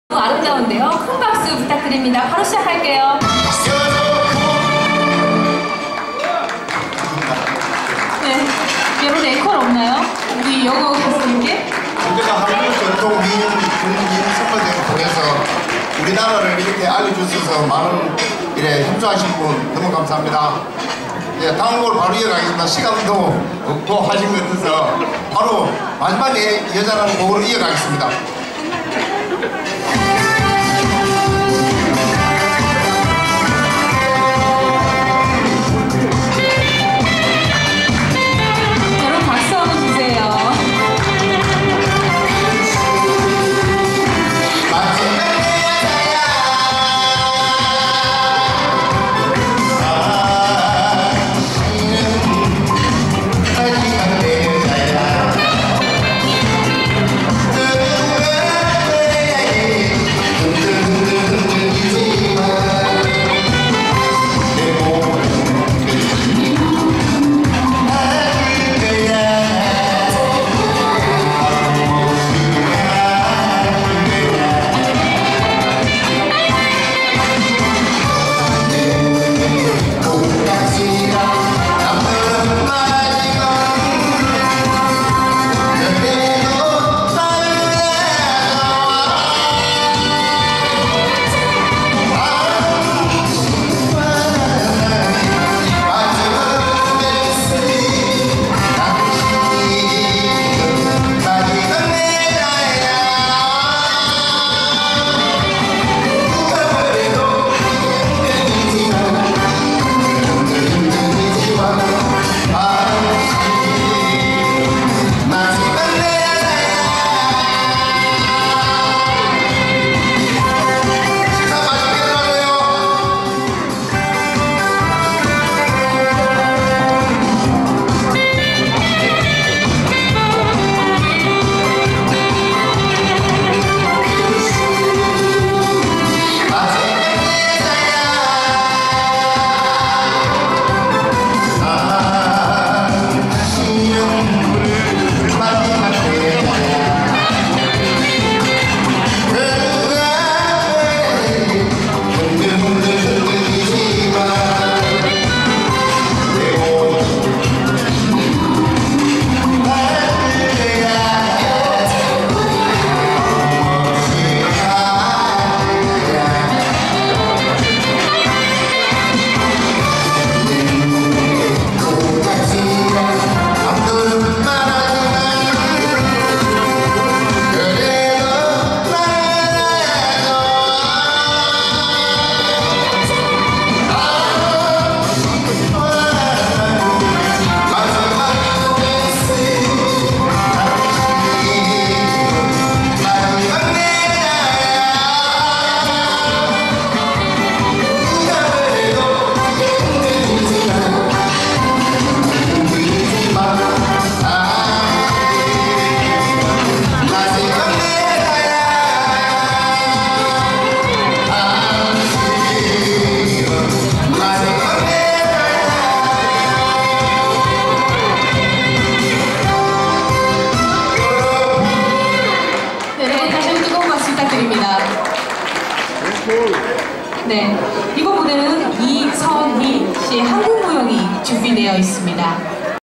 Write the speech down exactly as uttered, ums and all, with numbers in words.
아름다운데요. 큰 박수 부탁드립니다. 바로 시작할게요. 네, 여러분 앵콜 없나요? 우리 영어 가수님께? 우리가 한국 전통 민요 국민 선거제를 통해서 우리나라를 이렇게 알려주셔서 많은 이래 협조하신 분 너무 감사합니다. 예, 다음 곡을 바로 이어가겠습니다. 시간도 없고 하신 것 같아서 바로 마지막에 여자라는 곡으로 이어가겠습니다. 네, 이번 무대는 이선희 씨의 한국 무용이 준비되어 있습니다.